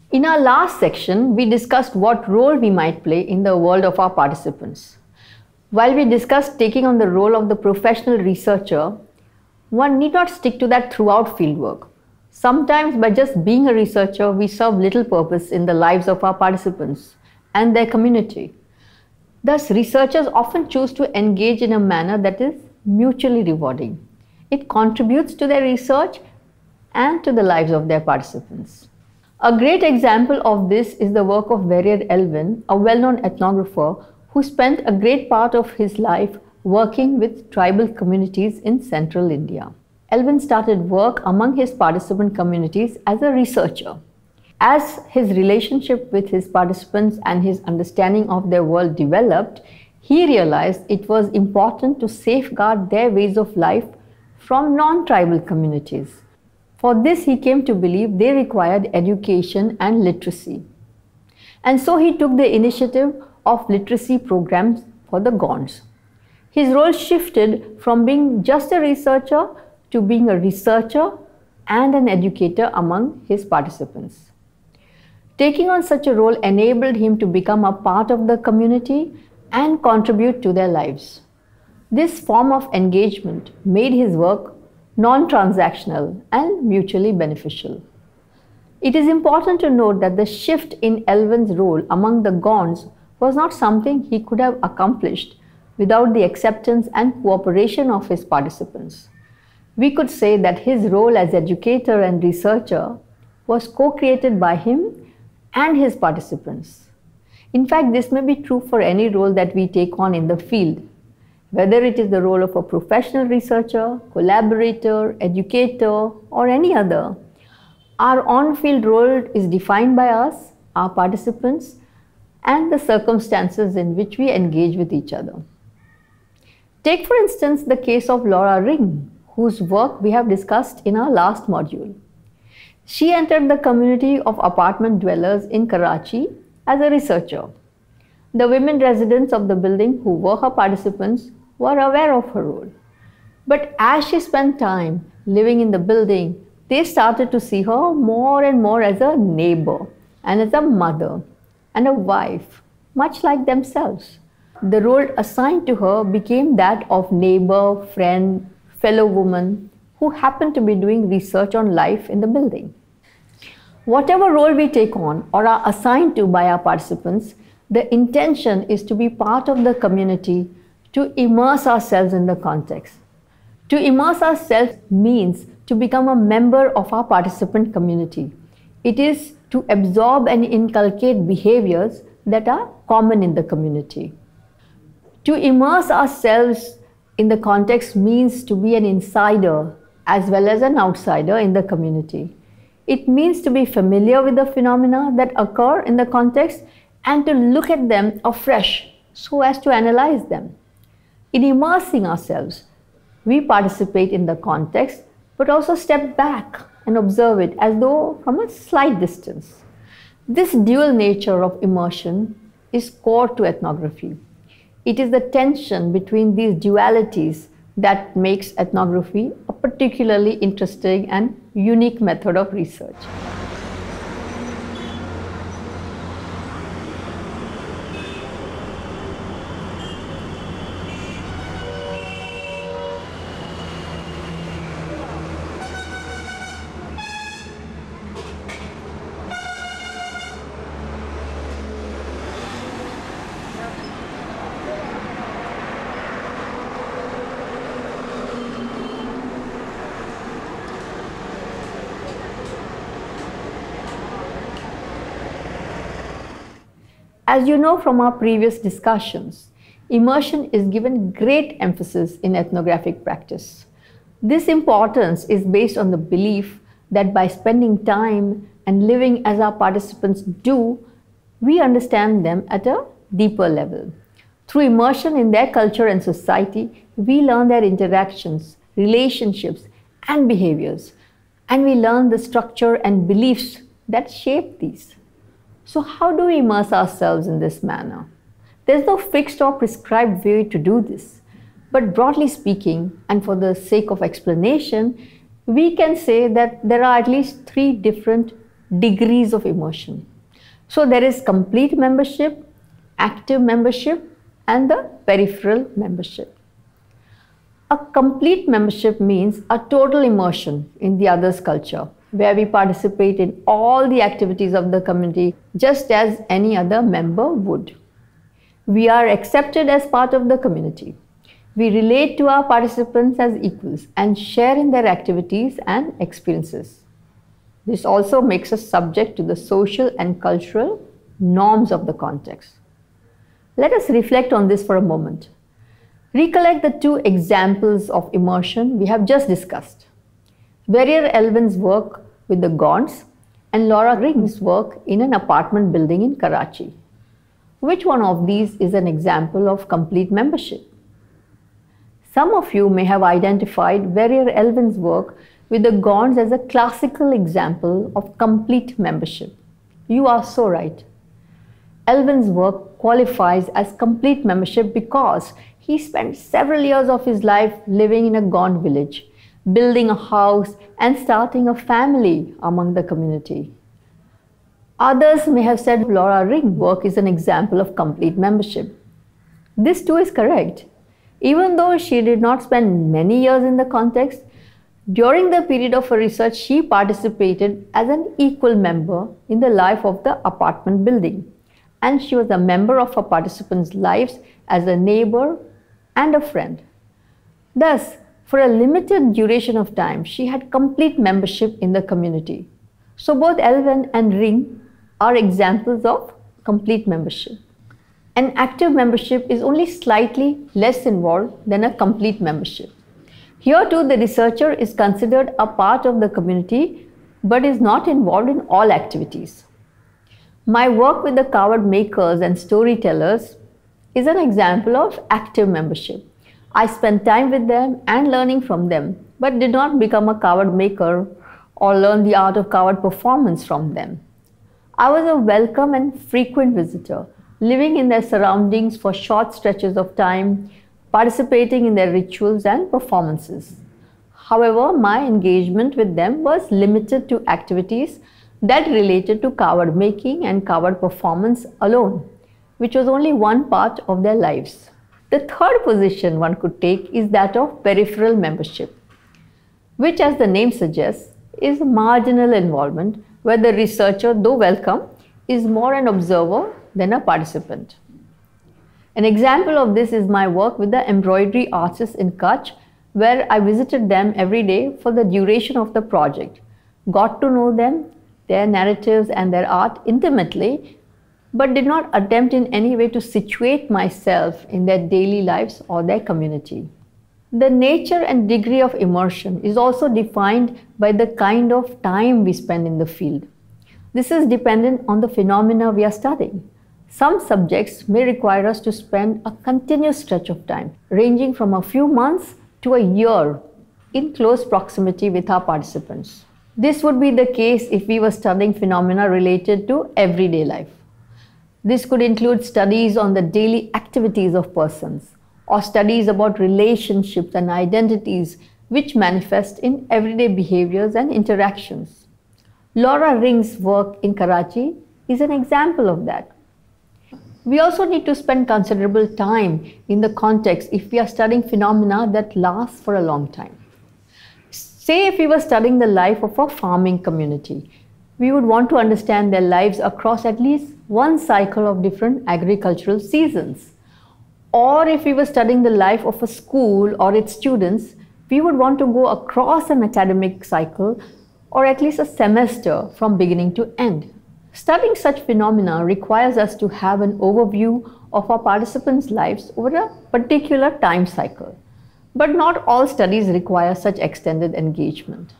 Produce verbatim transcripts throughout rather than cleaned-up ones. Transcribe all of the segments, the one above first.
In our last section, we discussed what role we might play in the world of our participants. While we discussed taking on the role of the professional researcher, one need not stick to that throughout fieldwork. Sometimes by just being a researcher, we serve little purpose in the lives of our participants and their community. Thus, researchers often choose to engage in a manner that is mutually rewarding. It contributes to their research and to the lives of their participants. A great example of this is the work of Verrier Elwin, a well-known ethnographer who spent a great part of his life working with tribal communities in central India. Elwin started work among his participant communities as a researcher. As his relationship with his participants and his understanding of their world developed, he realized it was important to safeguard their ways of life from non-tribal communities. For this, he came to believe they required education and literacy. And so he took the initiative of literacy programs for the Gonds. His role shifted from being just a researcher to being a researcher and an educator among his participants. Taking on such a role enabled him to become a part of the community and contribute to their lives. This form of engagement made his work non-transactional and mutually beneficial. It is important to note that the shift in Elwin's role among the Gonds was not something he could have accomplished without the acceptance and cooperation of his participants. We could say that his role as educator and researcher was co-created by him and his participants. In fact, this may be true for any role that we take on in the field, whether it is the role of a professional researcher, collaborator, educator, or any other. Our on-field role is defined by us, our participants, and the circumstances in which we engage with each other. Take, for instance, the case of Laura Ring, whose work we have discussed in our last module. She entered the community of apartment dwellers in Karachi as a researcher. The women residents of the building who were her participants were aware of her role. But as she spent time living in the building, they started to see her more and more as a neighbor and as a mother and a wife, much like themselves. The role assigned to her became that of neighbor, friend, fellow woman who happened to be doing research on life in the building. Whatever role we take on or are assigned to by our participants, the intention is to be part of the community, to immerse ourselves in the context. To immerse ourselves means to become a member of our participant community. It is to absorb and inculcate behaviors that are common in the community. To immerse ourselves in the context means to be an insider as well as an outsider in the community. It means to be familiar with the phenomena that occur in the context and to look at them afresh so as to analyze them. In immersing ourselves, we participate in the context but also step back and observe it as though from a slight distance. This dual nature of immersion is core to ethnography. It is the tension between these dualities that makes ethnography a particularly interesting and unique method of research. As you know from our previous discussions, immersion is given great emphasis in ethnographic practice. This importance is based on the belief that by spending time and living as our participants do, we understand them at a deeper level. Through immersion in their culture and society, we learn their interactions, relationships, and behaviors, and we learn the structure and beliefs that shape these. So how do we immerse ourselves in this manner? There's no fixed or prescribed way to do this, but broadly speaking, and for the sake of explanation, we can say that there are at least three different degrees of immersion. So there is complete membership, active membership, and the peripheral membership. A complete membership means a total immersion in the other's culture, where we participate in all the activities of the community just as any other member would. We are accepted as part of the community. We relate to our participants as equals and share in their activities and experiences. This also makes us subject to the social and cultural norms of the context. Let us reflect on this for a moment. Recollect the two examples of immersion we have just discussed. Verrier Elvin's work with the Gonds and Laura Ring's work in an apartment building in Karachi. Which one of these is an example of complete membership? Some of you may have identified Verrier Elvin's work with the Gonds as a classical example of complete membership. You are so right. Elvin's work qualifies as complete membership because he spent several years of his life living in a Gond village, building a house and starting a family among the community. Others may have said Laura Ring's work is an example of complete membership. This too is correct. Even though she did not spend many years in the context, during the period of her research, she participated as an equal member in the life of the apartment building, and she was a member of her participants' lives as a neighbor and a friend. Thus, for a limited duration of time, she had complete membership in the community. So both Elvin and Ring are examples of complete membership. An active membership is only slightly less involved than a complete membership. Here too, the researcher is considered a part of the community but is not involved in all activities. My work with the card makers and storytellers is an example of active membership. I spent time with them and learning from them, but did not become a card maker or learn the art of card performance from them. I was a welcome and frequent visitor, living in their surroundings for short stretches of time, participating in their rituals and performances. However, my engagement with them was limited to activities that related to card making and card performance alone, which was only one part of their lives. The third position one could take is that of peripheral membership, which, as the name suggests, is marginal involvement where the researcher, though welcome, is more an observer than a participant. An example of this is my work with the embroidery artists in Kutch, where I visited them every day for the duration of the project, got to know them, their narratives and their art intimately, but did not attempt in any way to situate myself in their daily lives or their community. The nature and degree of immersion is also defined by the kind of time we spend in the field. This is dependent on the phenomena we are studying. Some subjects may require us to spend a continuous stretch of time, ranging from a few months to a year, in close proximity with our participants. This would be the case if we were studying phenomena related to everyday life. This could include studies on the daily activities of persons, or studies about relationships and identities which manifest in everyday behaviors and interactions. Laura Ring's work in Karachi is an example of that. We also need to spend considerable time in the context if we are studying phenomena that last for a long time. Say if we were studying the life of a farming community, we would want to understand their lives across at least one cycle of different agricultural seasons. Or if we were studying the life of a school or its students, we would want to go across an academic cycle or at least a semester from beginning to end. Studying such phenomena requires us to have an overview of our participants' lives over a particular time cycle. But not all studies require such extended engagement.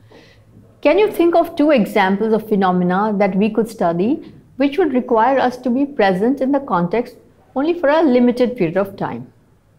Can you think of two examples of phenomena that we could study which would require us to be present in the context only for a limited period of time?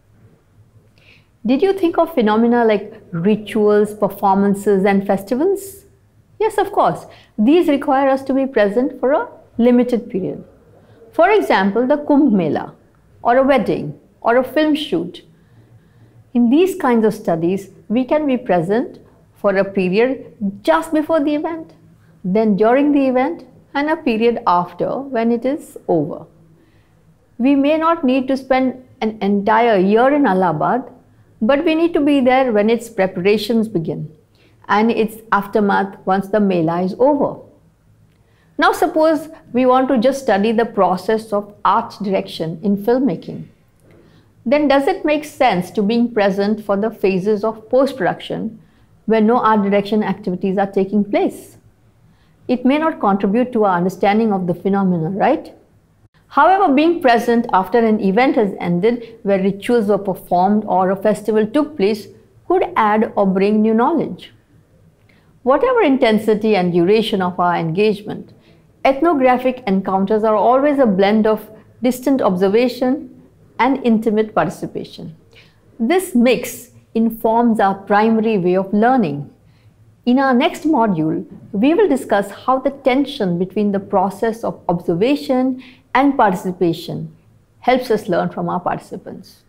Did you think of phenomena like rituals, performances, and festivals? Yes, of course. These require us to be present for a limited period. For example, the Kumbh Mela, or a wedding, or a film shoot. In these kinds of studies, we can be present for a period just before the event, then during the event, and a period after when it is over. We may not need to spend an entire year in Allahabad, but we need to be there when its preparations begin and its aftermath once the Mela is over. Now suppose we want to just study the process of art direction in filmmaking. Then does it make sense to being present for the phases of post-production where no art direction activities are taking place? It may not contribute to our understanding of the phenomena, right? However, being present after an event has ended where rituals were performed or a festival took place could add or bring new knowledge. Whatever intensity and duration of our engagement, ethnographic encounters are always a blend of distant observation and intimate participation. This mix informs our primary way of learning. In our next module, we will discuss how the tension between the process of observation and participation helps us learn from our participants.